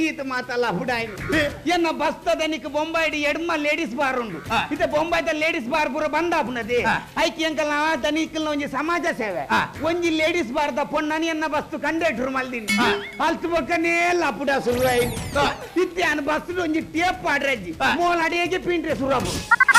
ಈತ ಮಾತಲ್ಲ ಹುಡಾಯಿ ಎನ್ನ ಬಸ್ತದನಿಕ್ ಬೊಂಬಾಯಿ ಎಡ್ಮ ಲೇಡೀಸ್ ಬಾರ್ ಉಂಡು ಇತ್ತೆ ಬೊಂಬಾಯ್ದ ಲೇಡೀಸ್ ಬಾರ್ ಪೂರ ಬಂದಾಪುನದೆ ಐಕಿ ಅಂಕಲ್ ದನಿಕಲ್ನ ಒಂಜಿ ಸಮಾಜ ಸೇವೆ ಒಂಜಿ ಲೇಡೀಸ್ ಬಾರ್ ದ ಪೊಣ್ಣನಿ ಎನ್ನ ಬಸ್ತು ಕಂಡಕ್ಟರ್ ಮಲ್ದಿನಿ ಅಲ್ತು ಬೊಕ್ಕನೇ ಲಪುಡ ಶುರುವಾಯಿನಿ ಇತ್ತೆ ಅನ್ ಬಸ್ತು ಒಂಜಿ ಟೇಪ್ ಪಾಡ್ರಜ್ಜಿ ಮೋಲ್ ಅಡಿಗೆ ಪಿಂಟ್ರೆ ಸುರಬು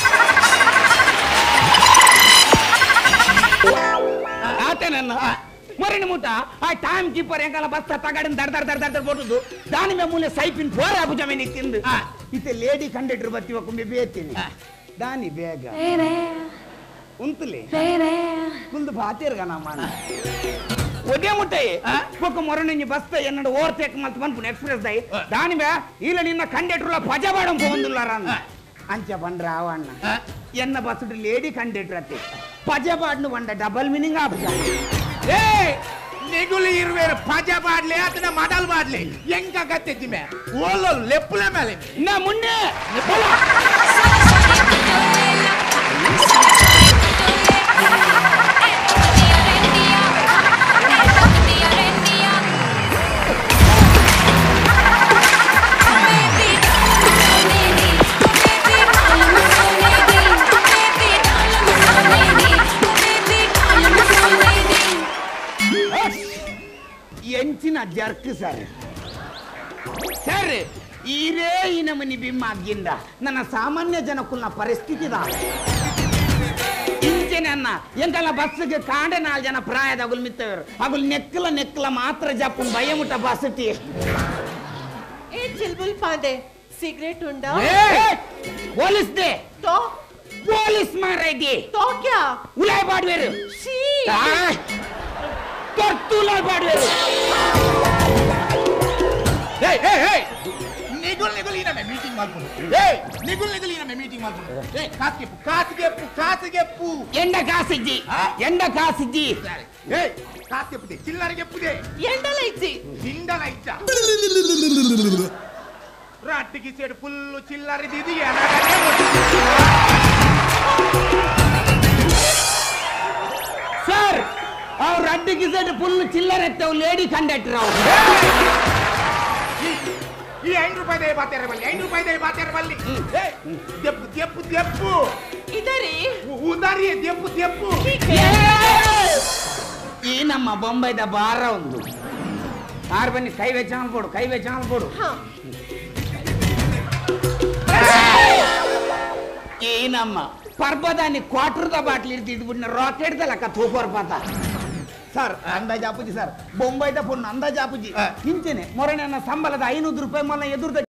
ಆತನನ್ನ ಮರಿನ ಮುಟ ಆ ಟೈಮ್ ಕೀಪರ್ ಎಂಕಲ ಬಸ್ತ ತಗಡಿನ ದಡ ಕೊಟ್ಟುದು ದಾನಿ ಮೇ ಮೂಲೆ ಸೈಪಿನ್ ಫೋರ್ ಅಬುಜ ಮೇ ನಿಂತಿಂದು ಇತ್ತೆ ಲೇಡಿ ಕಂಡಕ್ಟರ್ ಬತ್ತಿವ ಕುಂಬೆ ಬೇತೀನಿ ದಾನಿ ಬೇಗ ಉಂತಲಿ ಕುಂದು ಬಾತಿರ್ಗ ನಮ್ಮ ಒದೇ ಮುಟ್ಟೆ ಒಕ್ಕ ಮೊರಣಿಂಜಿ ಬಸ್ತ ಎನ್ನಡ ಓವರ್ಟೇಕ್ ಮಲ್ತ ಬಂದ್ಪುನ ಎಕ್ಸ್ಪ್ರೆಸ್ ದೈ ದಾನಿ ಬೇ ಇಲ್ಲ ನಿನ್ನ ಕಂಡಕ್ಟರ್ ಪಜ ಬಾಡಂ ಪೋಂದುಲ್ಲಾರ ಅಂಚ ಬಂದ್ರ ಅವಣ್ಣ ಎನ್ನ ಬಸ್ಸು ಲೇಡಿ ಕಂಡಕ್ಟರ್ ಅತ್ತೆ ಪಜ ಬಾಡ್ನು ಬಂಡ ಡಬಲ್ ಮೀನಿಂಗ್ ಆಬುಜ ಏ ನಿಗುಲಿ ಇರುವೇರು ಪಜ ಬಾಡ್ಲೆ ಅದನ್ನ ಮಡಲ್ ಬಾಡ್ಲೆ ಎಂಕ ಗತ್ತೆಜ್ಜಿ ಮೇ ಓಲೋ ಲೆಪ್ಪುಲೆ ಮೇಲೆ ನಾ ಮುನ್ನೆ ಎಂಚಿನ ಜರ್ಕ್ ಸರ್ ಸರ್ ಈರೇ ಈ ನಮನಿ ಬಿಮ್ಮ ಆಗಿಂದ ನನ್ನ ಸಾಮಾನ್ಯ ಜನಕ್ಕುಲ್ನ ಪರಿಸ್ಥಿತಿದ ಇಂಚೆನೆ ಅನ್ನ ಎಂಕಲ್ಲ ಬಸ್ಗೆ ಕಾಂಡೆ 4 ಜನ ಪ್ರಾಯದ ಅಗುಲ್ ಮಿತ್ತವರು ಅಗುಲ್ ನೆಕ್ಕಲ ಮಾತ್ರ ಜಪ್ಪುನ್ ಭಯಮುಟ ಬಸತಿ ए चिलबुल पांडे सिगरेट उंडा ಪೊಲೀಸ್ ದೇ तो ಪೊಲೀಸ್ ಮಾರೈದಿ तो क्या ಉಲಾಯ್ ಬಾಡ್ವೇರು शी tortular ಬಾಡ್ವೇರು ಏ ಏ ಏ ನಿಗುಲ್ ಇನ ಮೇ ಮೀಟಿಂಗ್ ಮಾಡ್ಕೊಂಡು ಏ ನಿಗುಲ್ ಇನ ಮೇ ಮೀಟಿಂಗ್ ಮಾಡ್ಕೊಂಡು ಏ ಕಾಸ್ಗೆಪ್ಪು ಎಂಡ ಕಾಸಿಜ್ಜಿ ಏ ಕಾಸ್ಗೆಪ್ಪುದೆ ಚಿಲ್ಲರಿಗೆಪ್ಪುದೆ ಎಂಡಲ ಇಜ್ಜಿ ಹಿಂಡಲ ಇಚ್ಚ ರಾಟ್ಟಿಗೆ ಸೇಡು ಫುಲ್ಲು ಚಿಲ್ಲರಿದಿದೆಯೇ ಸರ್ ಅವ್ರ ಅಡ್ಡಿಗೆ ಸೆಟ್ ಫುಲ್ ಚಿಲ್ಲರ್ ಎತ್ತವ್ ಲೇಡಿ ಕಂಡಕ್ಟರ್ ಅವ್ರು ಈ 5 ರೂಪಾಯಿ ದೇ ಬಾತೇರ ಬಲ್ಲಿ ದೆಪ್ಪು ಇದರಿ ಉದಾರಿ ದೆಪ್ಪು ಈ ನಮ್ಮ ಬೊಂಬೈದ ಬಾರ ಒಂದು ಆರ್ ಬನ್ನಿ ಕೈ ಚಾನಲ್ ಕೊಡು ಈ ನಮ್ಮ ಪರ್ಬದಾನಿ ಕ್ವಾರ್ಟರ್ದ ಬಾಟ್ಲಿ ಇರ್ತಿದ್ಬಿಟ್ಟು ರಾಕೆಟ್ ಲಕ್ಕ ತೂಪರ್ಪತ ಸರ್ ಅಂದಾಜ್ ಆಪುಜಿ ಸರ್ ಬೊಂಬೈದ ಪುಣ್ಣ ಅಂದಾಜ್ ಆಪುಜಿ ಹಿಂಚೆನೆ ಮೊರಣ್ಣ ಸಂಬಳದ 500 ರೂಪಾಯಿ ಮೊನ್ನ ಎದುರ್ದ